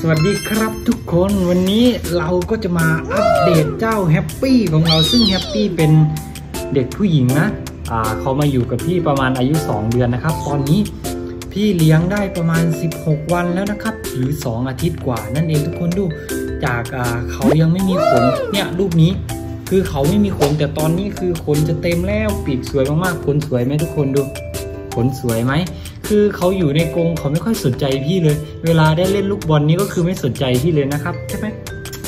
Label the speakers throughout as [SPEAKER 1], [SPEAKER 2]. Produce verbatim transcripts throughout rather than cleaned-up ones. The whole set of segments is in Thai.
[SPEAKER 1] วัสดีครับทุกคนวันนี้เราก็จะมาอัปเดตเจ้าแฮปปี้ของเราซึ่งแฮปปี้เป็นเด็กผู้หญิงนะอ่าเขามาอยู่กับพี่ประมาณอายุสองเดือนนะครับตอนนี้พี่เลี้ยงได้ประมาณสิบหกวันแล้วนะครับหรือสองอาทิตย์กว่านั่นเองทุกคนดูจากอ่าเขายังไม่มีขนเนี่ยรูปนี้คือเขาไม่มีขนแต่ตอนนี้คือขนจะเต็มแล้วปีกสวยมากๆขนสวยไหมทุกคนดูขนสวยไหมคือเขาอยู่ในกรงเขาไม่ค่อยสนใจพี่เลยเวลาได้เล่นลูกบอลนี้ก็คือไม่สนใจพี่เลยนะครับใช่ไหม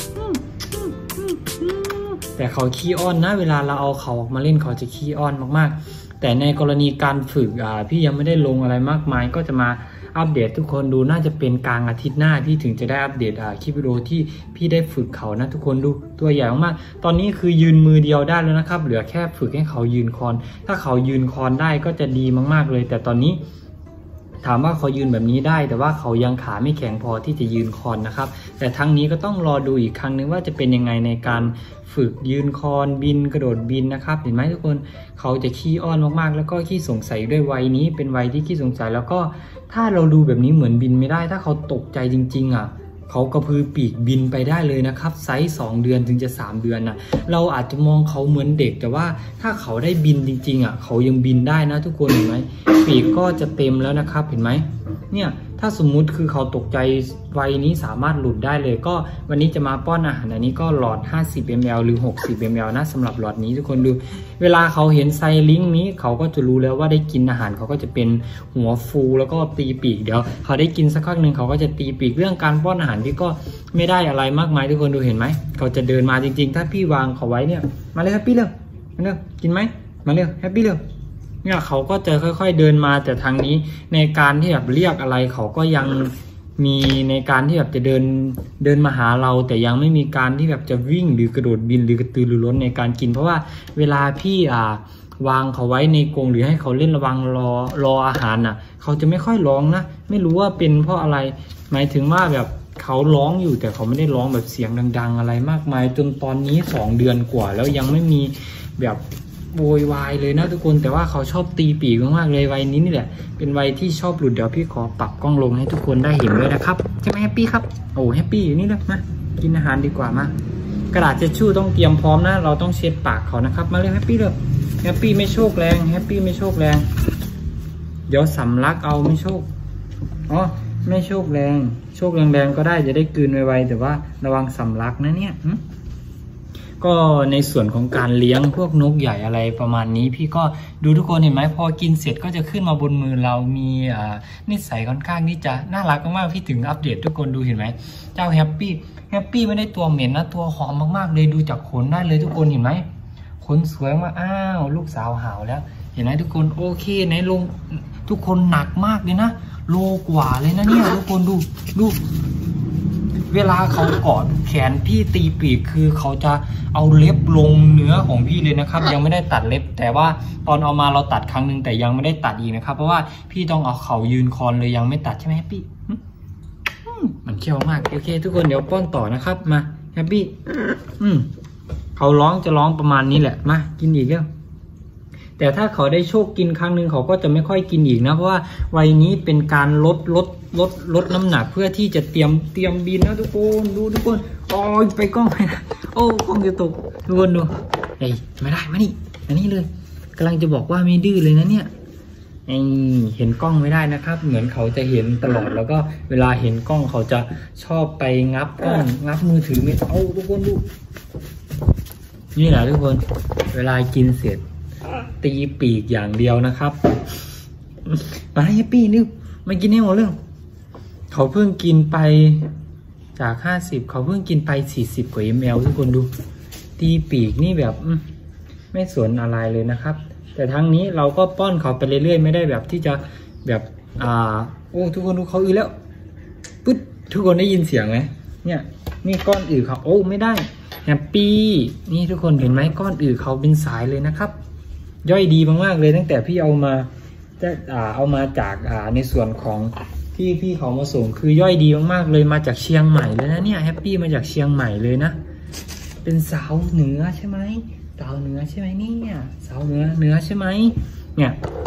[SPEAKER 1] แต่เขาขี้อ้อนนะเวลาเราเอาเขาออกมาเล่นเขาจะขี้อ้อนมากๆแต่ในกรณีการฝึกอ่าพี่ยังไม่ได้ลงอะไรมากมายก็จะมาอัปเดตทุกคนดูน่าจะเป็นกลางอาทิตย์หน้าพี่ถึงจะได้อัปเดตอ่าคลิปวิดีโอที่พี่ได้ฝึกเขานะทุกคนดูตัวใหญ่มากตอนนี้คือยืนมือเดียวได้แล้วนะครับเหลือแค่ฝึกให้เขายืนคอนถ้าเขายืนคอนได้ก็จะดีมากๆเลยแต่ตอนนี้ถามว่าเขายืนแบบนี้ได้แต่ว่าเขายังขาไม่แข็งพอที่จะยืนคอนนะครับแต่ทั้งนี้ก็ต้องรอดูอีกครั้งนึงว่าจะเป็นยังไงในการฝึกยืนคอนบินกระโดดบินนะครับเห็นไหมทุกคนเขาจะขี้อ้อนมากๆแล้วก็ขี้สงสัยด้วยวัยนี้เป็นวัยที่ขี้สงสัยแล้วก็ถ้าเราดูแบบนี้เหมือนบินไม่ได้ถ้าเขาตกใจจริงๆอ่ะเขากระพือปีกบินไปได้เลยนะครับไซส์สองเดือนถึงจะสามเดือนนะเราอาจจะมองเขาเหมือนเด็กแต่ว่าถ้าเขาได้บินจริงๆอ่ะเขายังบินได้นะทุกคนเห็นไหมปีกก็จะเต็มแล้วนะครับเห็นไหมเนี่ยถ้าสมมุติคือเขาตกใจวัยนี้สามารถหลุดได้เลยก็วันนี้จะมาป้อนอาหารอันนี้ก็หลอดห้าสิบมิลลิลิตร หรือหกสิบมิลลิลิตร นะสำหรับหลอดนี้ทุกคนดูเวลาเขาเห็นไซลิงก์นี้เขาก็จะรู้แล้วว่าได้กินอาหารเขาก็จะเป็นหัวฟูแล้วก็ตีปีกเดี๋ยวเขาได้กินสักพักหนึ่งเขาก็จะตีปีกเรื่องการป้อนอาหารพี่ก็ไม่ได้อะไรมากมายทุกคนดูเห็นไหมเขาจะเดินมาจริงๆถ้าพี่วางเขาไว้เนี่ยมาเลยแฮปปี้เลยมาเลยกินไหมมาเลยแฮปปี้เลยเนี่ยเขาก็จะค่อยๆเดินมาแต่ทางนี้ในการที่แบบเรียกอะไรเขาก็ยังมีในการที่แบบจะเดินเดินมาหาเราแต่ยังไม่มีการที่แบบจะวิ่งหรือกระโดดบินหรือกระตือรือร้นในการกินเพราะว่าเวลาพี่อ่าวางเขาไว้ในกรงหรือให้เขาเล่นระวังรอรออาหารน่ะเขาจะไม่ค่อยร้องนะไม่รู้ว่าเป็นเพราะอะไรหมายถึงว่าแบบเขาร้องอยู่แต่เขาไม่ได้ร้องแบบเสียงดังๆอะไรมากมายจนตอนนี้สองเดือนกว่าแล้วยังไม่มีแบบโวยวายเลยนะทุกคนแต่ว่าเขาชอบตีปีกมากๆเลยวัยนี้นี่แหละเป็นวัยที่ชอบหลุดเดี๋ยวพี่ขอปรับกล้องลงให้ทุกคนได้เห็นด้วยนะครับใช่ไหมแฮปปี้ครับโอ้แฮปปี้อยู่นี่เลยมากินอาหารดีกว่ามากระดาษเช็ดชู่ต้องเตรียมพร้อมนะเราต้องเช็ดปากเขานะครับมาเลยแฮปปี้เลยแฮปปี้ไม่โชคแรงแฮปปี้ไม่โชคแรงเดี๋ยวสำลักเอาไม่โชคอ๋อไม่โชคแรงโชคแรงๆก็ได้จะได้กลืนไวๆแต่ว่าระวังสำลักนะเนี่ยก็ในส่วนของการเลี้ยงพวกนกใหญ่อะไรประมาณนี้พี่ก็ดูทุกคนเห็นไหมพอกินเสร็จก็จะขึ้นมาบนมือเรามีนิสัยค่อนข้างที่จะน่ารักมากๆพี่ถึงอัปเดตทุกคนดูเห็นไหมเจ้าแฮปปี้แฮปปี้ไม่ได้ตัวเหม็นนะตัวหอมมากๆเลยดูจากขนได้เลยทุกคนเห็นไหมขนสวยมากอ้าวลูกสาวหาวแล้วเห็นไหมทุกคนโอเคในลงทุกคนหนักมากเลยนะโลกว่าเลยนะเนี่ยทุกคนดูดูเวลาเขากอดแขนพี่ตีปีกคือเขาจะเอาเล็บลงเนื้อของพี่เลยนะครับยังไม่ได้ตัดเล็บแต่ว่าตอนเอามาเราตัดครั้งหนึ่งแต่ยังไม่ได้ตัดอีกนะครับเพราะว่าพี่ต้องเอาเขายืนคอนเลยยังไม่ตัดใช่ไหมแฮปปี้มันเขี้ยวมากโอเคทุกคนเดี๋ยวป้อนต่อนะครับมาแฮปปี้อืมเขาร้องจะร้องประมาณนี้แหละมากินอีกแล้วแต่ถ้าเขาได้โชคกินครั้งหนึ่งเขาก็จะไม่ค่อยกินอีกนะเพราะว่าวัยนี้เป็นการลดลดลดลดน้ำหนักเพื่อที่จะเตรียมเตรียมบินนะทุกคนดูทุกคนโอ้ยไปกล้องไปนะโอ้กล้องจะตกทุกคนดูเฮ้ยไม่ได้มานี่อันนี้เลยกำลังจะบอกว่าไม่ดื้อเลยนะเนี่ยเห็นกล้องไม่ได้นะครับเหมือนเขาจะเห็นตลอดแล้วก็เวลาเห็นกล้องเขาจะชอบไปงับกล้องงับมือถือไม่เอาทุกคนดูนี่แหละทุกคนเวลากินเสร็จตีปีกอย่างเดียวนะครับมาให้ปี้นี่มากินให้หมดเรื่องเขาเพิ่งกินไปจากห้าสิบเขาเพิ่งกินไปสี่สิบกว่า มล ทุกคนดูตีปีกนี่แบบไม่สนอะไรเลยนะครับแต่ทั้งนี้เราก็ป้อนเขาไปเรื่อยๆไม่ได้แบบที่จะแบบอ่าโอ้ทุกคนดูเขาอือแล้วปึ๊ดทุกคนได้ยินเสียงไหมเนี่ยนี่ก้อนอือเขาโอ้ไม่ได้แฮปปี้นี่ทุกคนเห็นไหมก้อนอือเขาเป็นสายเลยนะครับย่อยดีมากๆเลยตั้งแต่พี่เอามาจะอ่าเอามาจากอ่าในส่วนของที่พี่เขามาส่งคือย่อยดีมากๆเลยมาจากเชียงใหม่เลยนะเนี่ยแฮปปี้มาจากเชียงใหม่เลยนะเป็นสาวเหนือใช่ไหมสาวเหนือใช่ไหมเนี่ยสาวเหนือเหนือใช่ไหมเนี่ย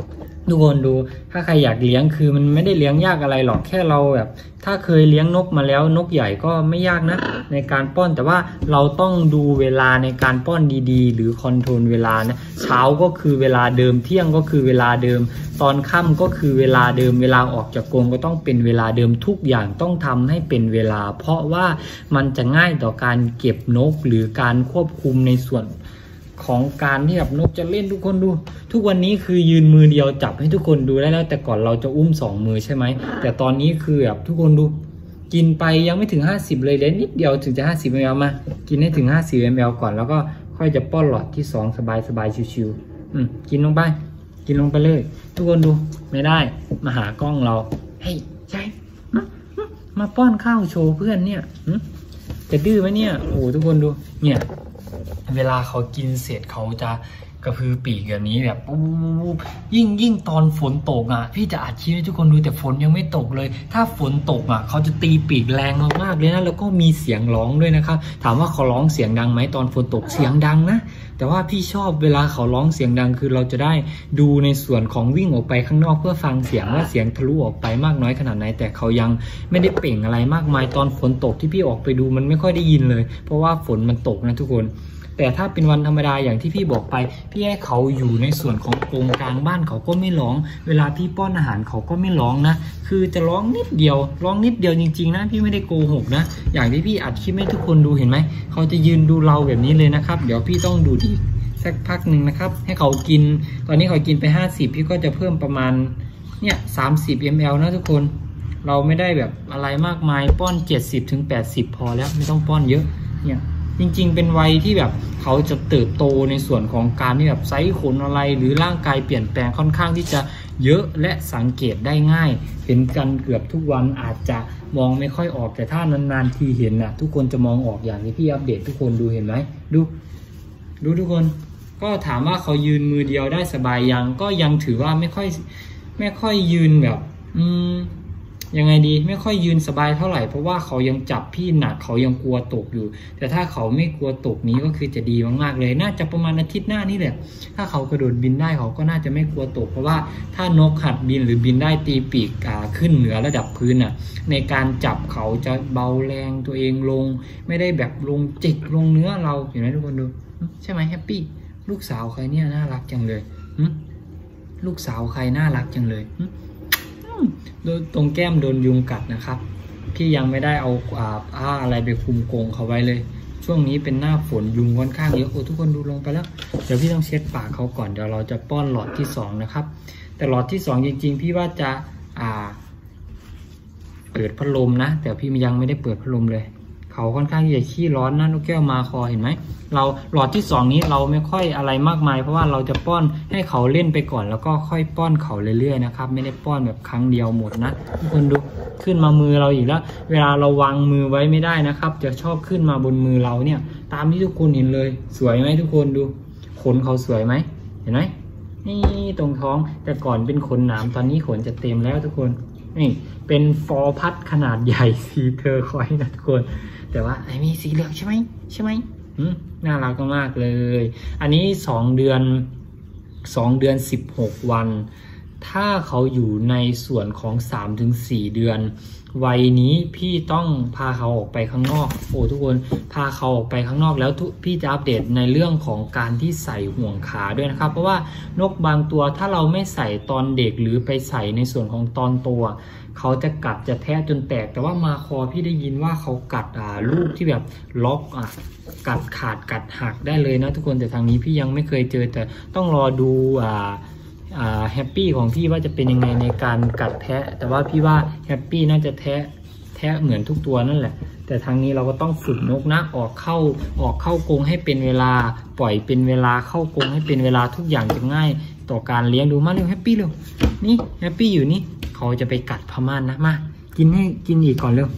[SPEAKER 1] ทุกคนดูถ้าใครอยากเลี้ยงคือมันไม่ได้เลี้ยงยากอะไรหรอกแค่เราแบบถ้าเคยเลี้ยงนกมาแล้วนกใหญ่ก็ไม่ยากนะในการป้อนแต่ว่าเราต้องดูเวลาในการป้อนดีๆหรือคอนโทรลเวลานะเช้าก็คือเวลาเดิมเที่ยงก็คือเวลาเดิมตอนค่ำก็คือเวลาเดิมเวลาออกจากกรงก็ต้องเป็นเวลาเดิมทุกอย่างต้องทำให้เป็นเวลาเพราะว่ามันจะง่ายต่อการเก็บนกหรือการควบคุมในส่วนของการที่แบบนกจะเล่นทุกคนดูทุกวันนี้คือยืนมือเดียวจับให้ทุกคนดูได้แล้วแต่ก่อนเราจะอุ้มสองมือใช่ไหมแต่ตอนนี้คือแบบทุกคนดูกินไปยังไม่ถึงห้าสิบเลยเล่นนิดเดียวถึงจะห้าสิบมิลลิลิตรมากินให้ถึงห้าสิบมิลลิลิตรก่อนแล้วก็ค่อยจะป้อนหลอดที่สองสบายสบายชิวๆอืมกินลงไปกินลงไปเลยทุกคนดูไม่ได้มาหากล้องเราเฮ้ยใช่มาป้อนข้าวโชว์เพื่อนเนี่ยจะดื้อไหมเนี่ยโอ้ทุกคนดูเนี่ยเวลาเขากินเสร็จเขาจะกระพือปีกแบบนี้แบบปุ๊บยิ่งยิ่งตอนฝนตกอ่ะพี่จะอัดคลิปให้ทุกคนดูแต่ฝนยังไม่ตกเลยถ้าฝนตกอ่ะเขาจะตีปีกแรงมากๆเลยนะแล้วก็มีเสียงร้องด้วยนะครับถามว่าเขาร้องเสียงดังไหมตอนฝนตกเสียงดังนะแต่ว่าพี่ชอบเวลาเขาร้องเสียงดังคือเราจะได้ดูในส่วนของวิ่งออกไปข้างนอกเพื่อฟังเสียงว่าเสียงทะลุออกไปมากน้อยขนาดไหนแต่เขายังไม่ได้เปล่งอะไรมากมายตอนฝนตกที่พี่ออกไปดูมันไม่ค่อยได้ยินเลยเพราะว่าฝนมันตกนะทุกคนแต่ถ้าเป็นวันธรรมดาอย่างที่พี่บอกไปพี่ให้เขาอยู่ในส่วนของกรงกลางบ้านเขาก็ไม่ร้องเวลาพี่ป้อนอาหารเขาก็ไม่ร้องนะคือจะร้องนิดเดียวร้องนิดเดียวจริงๆนะพี่ไม่ได้โกหกนะอย่างที่พี่อัดคลิปให้ทุกคนดูเห็นไหมเขาจะยืนดูเราแบบนี้เลยนะครับเดี๋ยวพี่ต้องดูอีกสักพักหนึ่งนะครับให้เขากินตอนนี้เขากินไปห้าสิบพี่ก็จะเพิ่มประมาณเนี่ยสามสิบมิลลิลิตรนะทุกคนเราไม่ได้แบบอะไรมากมายป้อนเจ็ดสิบถึงแปดสิบพอแล้วไม่ต้องป้อนเยอะเนี่ยจริงๆเป็นวัยที่แบบเขาจะเติบโตในส่วนของการที่แบบไซส์ขนอะไรหรือร่างกายเปลี่ยนแปลงค่อนข้างที่จะเยอะและสังเกตได้ง่ายเห็นกันเกือบทุกวันอาจจะมองไม่ค่อยออกแต่ถ้านานๆทีเห็นน่ะทุกคนจะมองออกอย่างที่พี่อัปเดตทุกคนดูเห็นไหมดูดูทุกคนก็ถามว่าเขายืนมือเดียวได้สบายยังก็ยังถือว่าไม่ค่อยไม่ค่อยยืนแบบอืมยังไงดีไม่ค่อยยืนสบายเท่าไหร่เพราะว่าเขายังจับพี่หนักเขายังกลัวตกอยู่แต่ถ้าเขาไม่กลัวตกนี้ก็คือจะดีมากๆเลยน่าจะประมาณอาทิตย์หน้านี่แหละถ้าเขากระโดดบินได้เขาก็น่าจะไม่กลัวตกเพราะว่าถ้านกหัดบินหรือบินได้ตีปีกขึ้นเหนือระดับพื้นน่ะในการจับเขาจะเบาแรงตัวเองลงไม่ได้แบบลงจิกลงเนื้อเราเห็นไหมทุกคนดูใช่ไหมแฮปปี้ลูกสาวใครเนี่ยน่ารักจังเลยลูกสาวใครน่ารักจังเลยตรงแก้มโดนยุงกัดนะครับพี่ยังไม่ได้เอาผ้าอะไรไปคลุมกรงเขาไว้เลยช่วงนี้เป็นหน้าฝนยุงค่อนข้างเยอะโอ้ทุกคนดูลงไปแล้วเดี๋ยวพี่ต้องเช็ดปากเขาก่อนเดี๋ยวเราจะป้อนหลอดที่สองนะครับแต่หลอดที่สองจริงๆพี่ว่าจะอ่าเปิดพัดลมนะแต่พี่ยังไม่ได้เปิดพัดลมเลยเขาค่อนข้างที่จะขี้ร้อนนะนกแก้วมาคอเห็นไหมเราหลอดที่สองนี้เราไม่ค่อยอะไรมากมายเพราะว่าเราจะป้อนให้เขาเล่นไปก่อนแล้วก็ค่อยป้อนเขาเรื่อยๆนะครับไม่ได้ป้อนแบบครั้งเดียวหมดนะทุกคนดูขึ้นมามือเราอีกแล้วเวลาเราวางมือไว้ไม่ได้นะครับจะชอบขึ้นมาบนมือเราเนี่ยตามที่ทุกคนเห็นเลยสวยไหมทุกคนดูขนเขาสวยไหมเห็นไหมนี่ตรงท้องแต่ก่อนเป็นขนหนามตอนนี้ขนจะเต็มแล้วทุกคนนี่เป็นฟอร์พัดขนาดใหญ่สีเทอร์คอยส์นะทุกคนแต่ว่าไอ้มีสีเหลืองใช่ไหมใช่ไหมน่ารักมากเลยอันนี้สองเดือนสองเดือนสิบหกวันถ้าเขาอยู่ในส่วนของ สามถึงสี่ เดือนวัยนี้พี่ต้องพาเขาออกไปข้างนอกโอ้ทุกคนพาเขาออกไปข้างนอกแล้วพี่จะอัปเดตในเรื่องของการที่ใส่ห่วงขาด้วยนะครับเพราะว่านกบางตัวถ้าเราไม่ใส่ตอนเด็กหรือไปใส่ในส่วนของตอนโตเขาจะกัดจะแทะจนแตกแต่ว่ามาคอพี่ได้ยินว่าเขากัดอ่าลูกที่แบบล็อกอ่ะกัดขาดกัดหักได้เลยนะทุกคนแต่ทางนี้พี่ยังไม่เคยเจอแต่ต้องรอดูอ่าอ่าแฮปปี้ของพี่ว่าจะเป็นยังไงในการกัดแทะแต่ว่าพี่ว่าแฮปปี้น่าจะแทะแทะเหมือนทุกตัวนั่นแหละแต่ทางนี้เราก็ต้องฝึกนกนะออกเข้าออกเข้ากรงให้เป็นเวลาปล่อยเป็นเวลาเข้ากรงให้เป็นเวลาทุกอย่างจะง่ายต่อการเลี้ยงดูมาเร็วแฮปปี้เร็วนี่แฮปปี้อยู่นี่เขาจะไปกัดพม่านนะมากินให้กินอีกก่อนเร็ว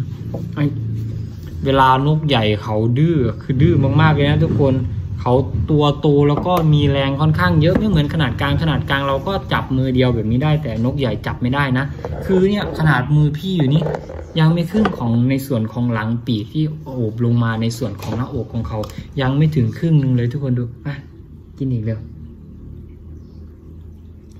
[SPEAKER 1] เวลานกใหญ่เขาดื้อคือดื้อมากๆเลยนะทุกคนเขาตัวโตแล้วก็มีแรงค่อนข้างเยอะไม่เหมือนขนาดกลางขนาดกลางเราก็จับมือเดียวแบบนี้ได้แต่นกใหญ่จับไม่ได้นะคือเนี่ยขนาดมือพี่อยู่นี่ยังไม่ครึ่งของในส่วนของหลังปีกที่โอบลงมาในส่วนของหน้าอกของเขายังไม่ถึงครึ่งนึงเลยทุกคนดูมากินอีกเร็วโ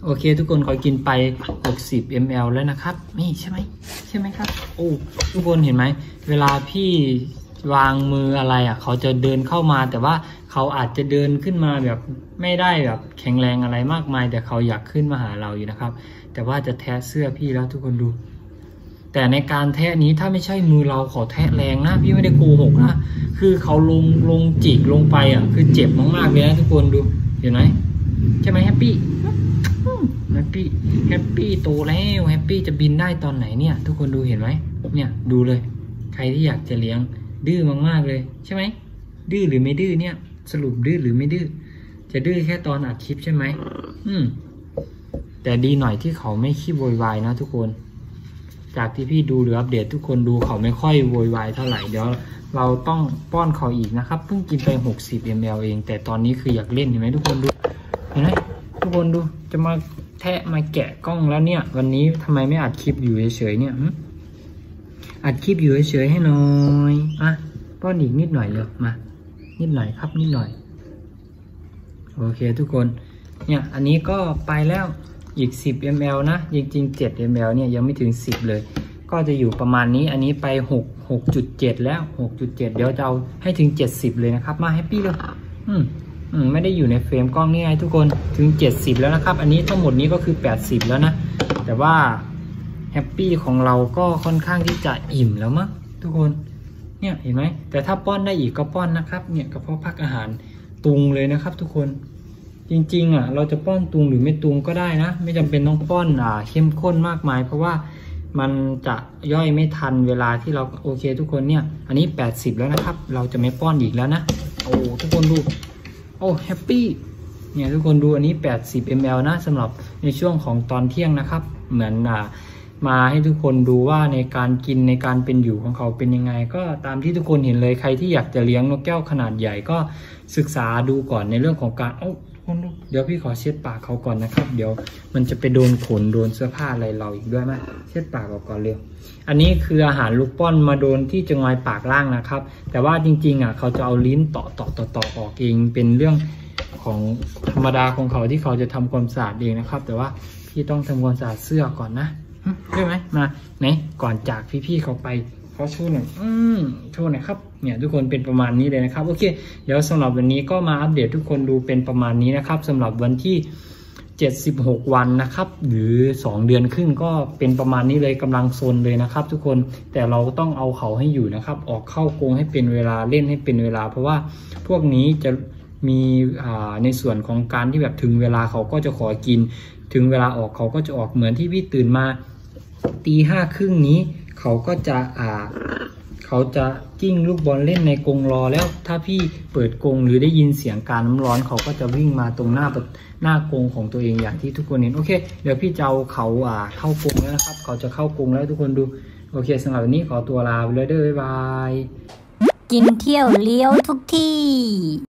[SPEAKER 1] โอเคทุกคนขอกินไปหกสิบมิลลิลิตร แล้วนะครับนี่ใช่ไหมใช่ไหมครับโอ้ทุกคนเห็นไหมเวลาพี่วางมืออะไรอ่ะเขาจะเดินเข้ามาแต่ว่าเขาอาจจะเดินขึ้นมาแบบไม่ได้แบบแข็งแรงอะไรมากมายแต่เขาอยากขึ้นมาหาเราอยู่นะครับแต่ว่าจะแทะเสื้อพี่แล้วทุกคนดูแต่ในการแทะนี้ถ้าไม่ใช่มือเราขอแทะแรงนะพี่ไม่ได้โกหกนะคือเขาลงลงจิกลงไปอ่ะคือเจ็บมากๆเลยนะทุกคนดูเห็นไหมใช่ไหมแฮปปี้แฮปปี้แฮปปี้โตแล้วแฮปปี้จะบินได้ตอนไหนเนี่ยทุกคนดูเห็นไหมเนี่ยดูเลยใครที่อยากจะเลี้ยงดื้อมากๆเลยใช่ไหมดื้อหรือไม่ดื้อเนี่ยสรุปดื้อหรือไม่ดื้อจะดื้อแค่ตอนอัดคลิปใช่ไหมอืมแต่ดีหน่อยที่เขาไม่ขี้โวยวายนะทุกคนจากที่พี่ดูหรืออัปเดตทุกคนดูเขาไม่ค่อยโวยวายเท่าไหร่เดี๋ยวเราต้องป้อนเขาอีกนะครับเพิ่งกินไปหกสิบมิลลิลิตร เองแต่ตอนนี้คืออยากเล่นเห็นไหมทุกคนดูเห็นไหมทุกคนดูจะมาแทะมาแกะกล้องแล้วเนี่ยวันนี้ทำไมไม่อัดคลิปอยู่เฉยๆเนี่ยอัดคลิปอยู่เฉยๆให้หน่อยอ่ะป้อนอีกนิดหน่อยเลยมานิดหน่อยครับนิดหน่อยโอเคทุกคนเนี่ยอันนี้ก็ไปแล้วอีกสิบมิลลิลิตร นะจริงๆเจ็ดมิลลิลิตร เนี่ยยังไม่ถึงสิบเลยก็จะอยู่ประมาณนี้อันนี้ไปหก หกจุดเจ็ด แล้ว หกจุดเจ็ด เดี๋ยวจะเอาให้ถึงเจ็ดสิบเลยนะครับมาแฮปปี้เลยอืมอืมไม่ได้อยู่ในเฟรมกล้องนี่ไงทุกคนถึงเจ็ดสิบแล้วนะครับอันนี้ทั้งหมดนี้ก็คือแปดสิบแล้วนะแต่ว่าแฮปปี้ของเราก็ค่อนข้างที่จะอิ่มแล้วมั้งทุกคนเนี่ยเห็นไหมแต่ถ้าป้อนได้อีกก็ป้อนนะครับเนี่ยกระเพาะพักอาหารตุงเลยนะครับทุกคนจริงๆอ่ะเราจะป้อนตุงหรือไม่ตุงก็ได้นะไม่จำเป็นต้องป้อนอ่าเข้มข้นมากมายเพราะว่ามันจะย่อยไม่ทันเวลาที่เราโอเคทุกคนเนี่ยอันนี้แปดสิบแล้วนะครับเราจะไม่ป้อนอีกแล้วนะโอ้ทุกคนดูโอ้แฮปปี้เนี่ยทุกคนดูอันนี้แปดสิบมิลลิลิตร นะสำหรับในช่วงของตอนเที่ยงนะครับเหมือนอ่ามาให้ทุกคนดูว่าในการกินในการเป็นอยู่ของเขาเป็นยังไงก็ตามที่ทุกคนเห็นเลยใครที่อยากจะเลี้ยงนกแก้วขนาดใหญ่ก็ศึกษาดูก่อนในเรื่องของการเอ้าเดี๋ยวพี่ขอเช็ดปากเขาก่อนนะครับเดี๋ยวมันจะไปโดนขนโดนเสื้อผ้าอะไรเราอีกด้วยไหมเช็ดปากก่อนเร็วอันนี้คืออาหารลูกป้อนมาโดนที่จงอยปากล่างนะครับแต่ว่าจริงๆอ่ะเขาจะเอาลิ้นต่อต่อต่อต่อออกเองเป็นเรื่องของธรรมดาของเขาที่เขาจะทำความสะอาดเองนะครับแต่ว่าพี่ต้องทำความสะอาดเสื้อก่อนนะใช่ไหมมาไหนก่อนจากพี่ๆเขาไปเขาโชว์หน่อยอืมโชว์หน่อยครับเนี่ยทุกคนเป็นประมาณนี้เลยนะครับโอเคเดี๋ยวสำหรับวันนี้ก็มาอัปเดตทุกคนดูเป็นประมาณนี้นะครับสำหรับวันที่เจ็ดสิบหกวันนะครับหรือสองเดือนครึ่งก็เป็นประมาณนี้เลยกำลังโซนเลยนะครับทุกคนแต่เราต้องเอาเขาให้อยู่นะครับออกเข้ากรงให้เป็นเวลาเล่นให้เป็นเวลาเพราะว่าพวกนี้จะมีอ่าในส่วนของการที่แบบถึงเวลาเขาก็จะขอกินถึงเวลาออกเขาก็จะออกเหมือนที่พี่ตื่นมาตีห้าครึ่งนี้เขาก็จะอ่าเขาจะกิ้งลูกบอลเล่นในกรงรอแล้วถ้าพี่เปิดกรงหรือได้ยินเสียงการน้ำร้อนเขาก็จะวิ่งมาตรงหน้าหน้ากรงของตัวเองอย่างที่ทุกคนเห็นโอเคเดี๋ยวพี่จะเอาเขาอ่าเข้ากรงแล้วนะครับเขาจะเข้ากรงแล้วทุกคนดูโอเคสำหรับวันนี้ขอตัวลาไปเลยเด้อบ๊ายบาย
[SPEAKER 2] กินเที่ยวเลี้ยวทุกที่